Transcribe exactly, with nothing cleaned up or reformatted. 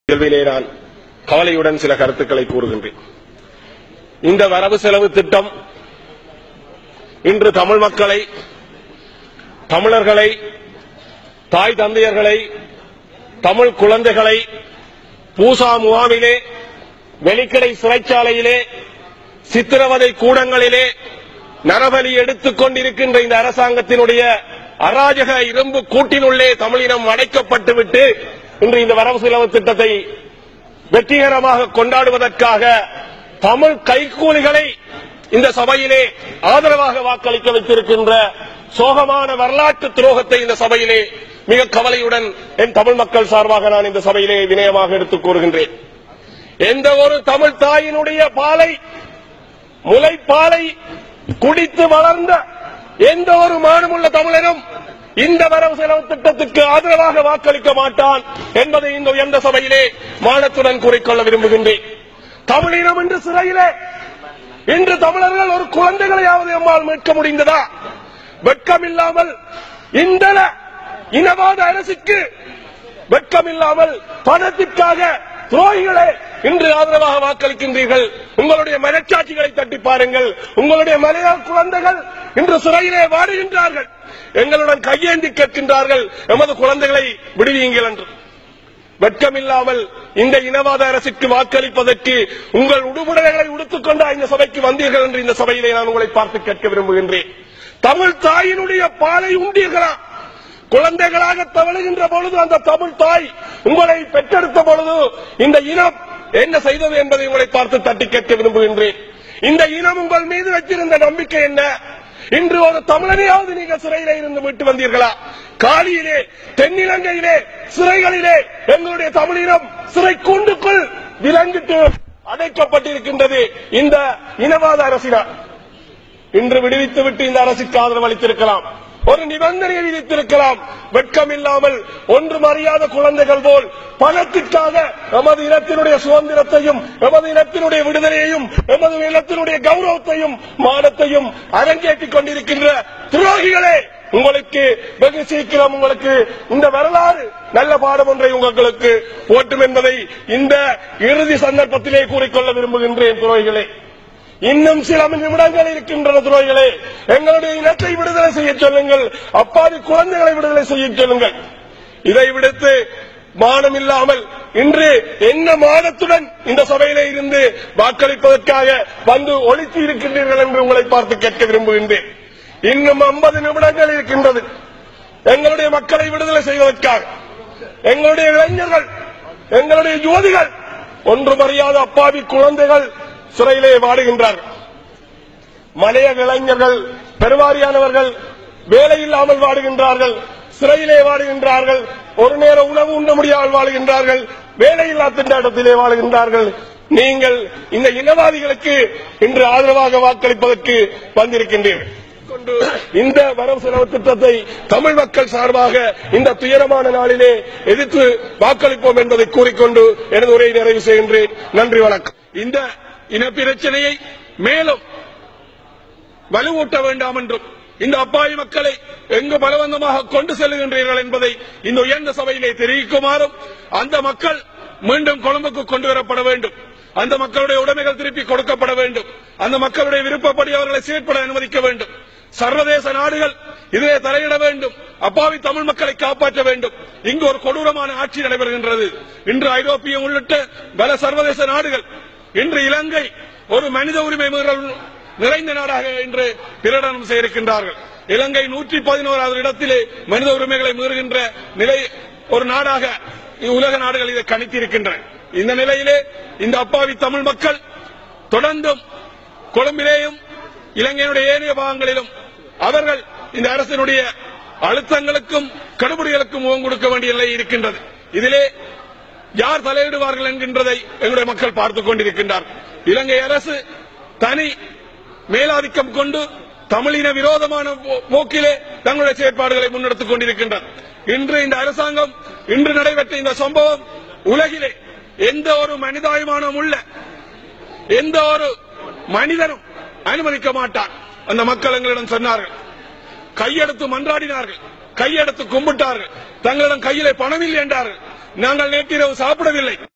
கேள்வியிலே நான் கவலையுடன் சில கருத்துக்களை கூறுகின்றேன். இந்த வரவு செலவு திட்டம் இன்று தமிழ் மக்களை, தமிழர்களை, தாய் தந்தையர்களை, தமிழ் குழந்தைகளை பூசா முகாமிலே, வெலிக்கடை சிறைச்சாலையிலே, சித்திரவதை கூடங்களிலே நரபலி எடுத்துக் கொண்டிருக்கின்ற இந்த அரசாங்கத்தினுடைய அராஜக இரும்பு கூட்டினுள்ளே தமிழினம் அடைக்கப்பட்டுவிட்டு இன்று இந்த வரவு செலவு திட்டத்தை வெற்றிகரமாக கொண்டாடுவதற்காக தமிழ் கைக்கூலிகளை இந்த சபையிலே ஆதரவாக வாக்களிக்க வைத்திருக்கின்ற சோகமான வரலாற்று துரோகத்தை இந்த சபையிலே மிக கவலையுடன் என் தமிழ் மக்கள் சார்பாக நான் இந்த சபையிலே வினயமாக எடுத்துக் கூறுகின்றேன். எந்த ஒரு தமிழ் தாயினுடைய பாலை, முலைப்பாலை குடித்து வளர்ந்த எந்த ஒரு மானமுள்ள தமிழரும் இந்த வரவு செலவு திட்டத்துக்கு ஆதரவாக வாக்களிக்க மாட்டான் என்பதை இந்த உயர்ந்த சபையிலே மானத்துடன் கூறிக்கொள்ள விரும்புகின்றேன். தமிழினம் இன்று சிறையிலே, இன்று தமிழர்கள் ஒரு குழந்தைகளையாவது நம்மால் மீட்க முடிந்ததா? வெட்கமில்லாமல் இந்த இனவாத அரசுக்கு வெட்கமில்லாமல் பணத்திற்காக துரோகிகளே இன்று ஆதரவாக வாக்களிக்கின்றீர்கள். உங்களுடைய மனச்சாட்சிகளை தட்டி பாருங்கள். உங்களுடைய மலையாள குழந்தைகள் இன்று சிறையிலே வாடுகின்றார்கள். எங்களுடன் கையேந்தி கேட்கின்றார்கள், எமது குழந்தைகளை விடுவீங்கள் என்று. வெட்கமில்லாமல் இந்த இனவாத அரசுக்கு வாக்களிப்பதற்கு உங்கள் உடுமுறைகளை உடுத்துக் கொண்ட இந்த சபைக்கு வந்தீர்கள் என்று இந்த சபையிலே நான் உங்களை பார்த்து கேட்க விரும்புகின்றேன். தமிழ் தாயினுடைய பாலை உண்டீர்களா? குழந்தைகளாக தவழுகின்ற பொழுது அந்த தமிழ் தாய் உங்களை பெற்றெடுத்த பொழுது இந்த இனம் என்ன செய்தது என்பதை உங்களை பார்த்து தட்டி கேட்க விரும்புகின்றேன். இந்த இனம் உங்கள் மீது வைத்திருந்த நம்பிக்கை என்ன? இன்று ஒரு தமிழனையாவது நீங்கள் சிறையிலே இருந்து மீட்டு வந்தீர்களா? காலியிலே, தென்னிலங்கையிலே, சிறைகளிலே எங்களுடைய தமிழினம் சிறை கூண்டுக்குள் விலங்கிட்டு அடைக்கப்பட்டிருக்கின்றது இந்த இனவாத அரசினால். இன்று விடுவித்துவிட்டு இந்த அரசுக்கு ஆதரவு அளித்திருக்கலாம், ஒரு நிபந்தனையை விதித்திருக்கலாம். வெட்கம் இல்லாமல் ஒன்றும் அறியாத குழந்தைகள் போல் பணத்திற்காக எமது இனத்தினுடைய சுதந்திரத்தையும், எமது இனத்தினுடைய விடுதலையையும், எமது இனத்தினுடைய கௌரவத்தையும், மானத்தையும் அரங்கேற்றிக் கொண்டிருக்கின்ற துரோகிகளே, உங்களுக்கு வெகு சீக்கிரம் உங்களுக்கு இந்த வரலாறு நல்ல பாடம் ஒன்றை உங்களுக்கு போட்டும் என்பதை இந்த இறுதி சந்தர்ப்பத்திலே கூறிக்கொள்ள விரும்புகின்றேன். துரோகிகளே, இன்னும் சில நிமிடங்கள் இருக்கின்றன. துரோகிகளே, எங்களுடைய இனத்தை விடுதலை செய்ய சொல்லுங்கள், அப்பாவி குழந்தைகளை விடுதலை செய்ய சொல்லுங்கள். இதை விடுத்து மானம் இல்லாமல் இன்று என்ன மானத்துடன் இந்த சபையிலே இருந்து வாக்களிப்பதற்காக வந்து ஒழித்து இருக்கின்றீர்கள் என்று உங்களை பார்த்து கேட்க விரும்புகின்றேன். இன்னும் ஐம்பது நிமிடங்கள் இருக்கின்றது எங்களுடைய மக்களை விடுதலை செய்வதற்காக. எங்களுடைய இளைஞர்கள், எங்களுடைய யுவதிகள், ஒன்றும் அறியாத அப்பாவி குழந்தைகள் சிறையிலே வாடுகின்றார்கள். மலையக இளைஞர்கள் பெருவாரியானவர்கள் வேலை இல்லாமல் வாடுகின்றார்கள், சிறையிலே வாடுகின்றார்கள். ஒரு நேர உணவு உண்ண முடியாமல் வாழுகின்றார்கள், வேலையில்லா திண்டாட்டத்திலே வாழுகின்றார்கள். நீங்கள் இந்த இனவாதிகளுக்கு இன்று ஆதரவாக வாக்களிப்பதற்கு வந்திருக்கின்றீர்கள். இந்த வரவு செலவு திட்டத்தை தமிழ் மக்கள் சார்பாக இந்த துயரமான நாளிலே எதிர்த்து வாக்களிப்போம் என்பதை கூறிக்கொண்டு எனது உரையை நிறைவு செய்கின்றேன். நன்றி, வணக்கம். இந்த இனப்பிரச்சனையை மேலும் வலுவூட்ட வேண்டாம் என்றும், இந்த அப்பாவி மக்களை எங்கு பலவந்தமாக கொண்டு செல்லுகின்றீர்கள் என்பதை இந்த உயர்ந்த சபையிலே தெரிவிக்குமாறும், அந்த மக்கள் மீண்டும் கொழும்புக்கு கொண்டு வரப்பட வேண்டும், அந்த மக்களுடைய உடைமைகள் திருப்பி கொடுக்கப்பட வேண்டும், அந்த மக்களுடைய விருப்பப்படி அவர்களை செயற்பட அனுமதிக்க வேண்டும், சர்வதேச நாடுகள் இதிலே தலையிட வேண்டும், அப்பாவி தமிழ் மக்களை காப்பாற்ற வேண்டும். இங்கு ஒரு கொடூரமான ஆட்சி நடைபெறுகின்றது. இன்று ஐரோப்பியம் உள்ளிட்ட பல சர்வதேச நாடுகள், இன்று இலங்கை ஒரு மனித உரிமை மீறல் நிறைந்த நாடாக இன்று பிரகடனம் செய்திருக்கின்றார்கள். இலங்கை நூற்றி பதினோராவது இடத்திலே மனித உரிமைகளை மீறுகின்ற நிலை ஒரு நாடாக உலக நாடுகள் இதை கணித்திருக்கின்றன. இந்த நிலையிலே இந்த அப்பாவி தமிழ் மக்கள் தொடர்ந்தும் கொழும்பிலேயும் இலங்கையினுடைய ஏனைய பாகங்களிலும் அவர்கள் இந்த அரசினுடைய அழுத்தங்களுக்கும் கடுபிடிகளுக்கும் முகம் கொடுக்க வேண்டிய நிலை இருக்கின்றது. இதிலே யார் தலையிடுவார்கள் என்கின்றதை எங்களுடைய மக்கள் பார்த்துக் கொண்டிருக்கின்றார்கள். இலங்கை அரசு தனி மேலாதிக்கம் கொண்டு தமிழின விரோதமான போக்கிலே தங்களுடைய செயற்பாடுகளை முன்னெடுத்துக் கொண்டிருக்கின்றது. இன்று இந்த அரசாங்கம், இன்று நடைபெற்ற இந்த சம்பவம் உலகிலே எந்த ஒரு மனிதாபிமானம் உள்ள எந்த ஒரு மனிதனும் அனுமதிக்க மாட்டார். அந்த மக்கள் எங்களிடம் சொன்னார்கள், கையெடுத்து மன்றாடினார்கள், கையெடுத்து கும்பிட்டார்கள், தங்களிடம் கையிலே பணம் இல்லை என்றார்கள். நாங்கள் நேற்றிரவு சாப்பிடவில்லை.